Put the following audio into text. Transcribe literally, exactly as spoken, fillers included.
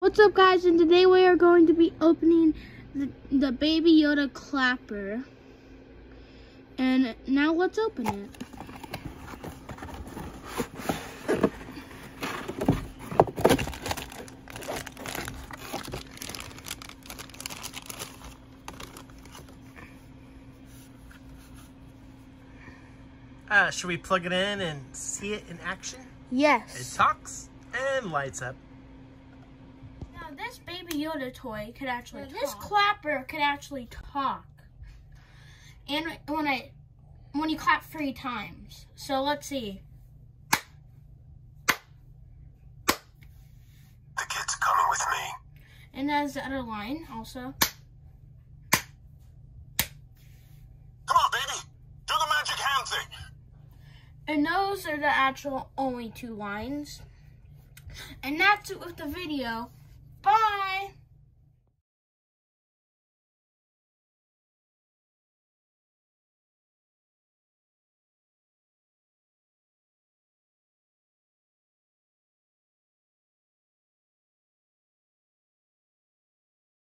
What's up, guys? And today we are going to be opening the, the Baby Yoda clapper. And now let's open it. Uh, should we plug it in and see it in action? Yes. It talks and lights up. Now this Baby Yoda toy could actually talk. This clapper could actually talk. And when I when you clap three times. So let's see. The kid's coming with me. And there's the other line also. Come on, baby. Do the magic hand thing. And those are the actual only two lines. And that's it with the video. Bye!